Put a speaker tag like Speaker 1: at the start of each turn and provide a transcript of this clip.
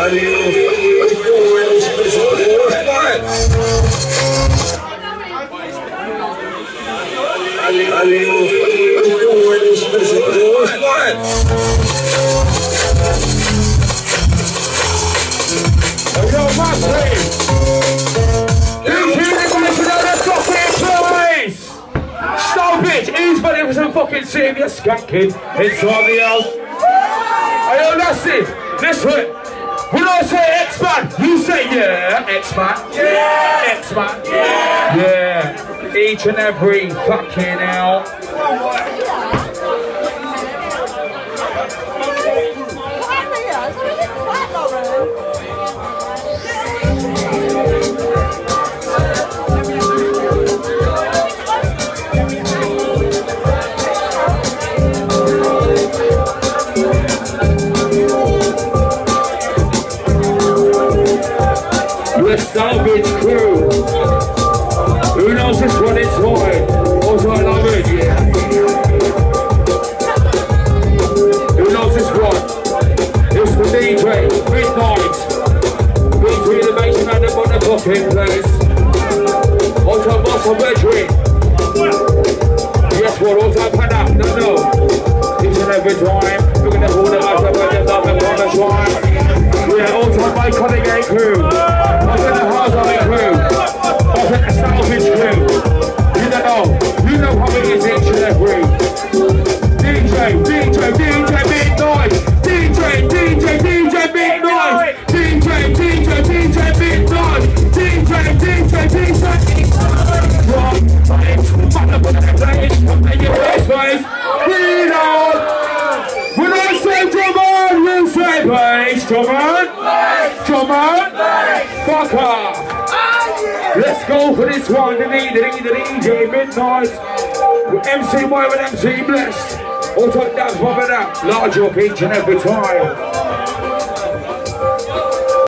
Speaker 1: Fucking serious skanking inside the house. Hey, yo, that's it. Listen, when I say X-Man, you say yeah, X-Man. Yeah, X-Man. Yeah. Yeah. Each and every fucking out. Salvage crew. Who knows this one inside? Also I love it, yeah. Who knows this one? It's the DJ, Midnight. Between the basement and the motherfucking place. Also Boss of Bedroom. Yes, what? Also Panna. No. Each and every time. Look at the water as I went and done the time. Yeah, also my Colligate crew. I said the Harzai crew. I said the Salvage crew. You don't know. You know how it is each and every. DJ Midnight. DJ Midnight. DJ Midnight. When I say drum on, you say bass. Drum on. Fuck off. Let's go for this one. The DJ Midnight. MC Boy with MC Blessed. All top dance, pop it up. Large up each and every time.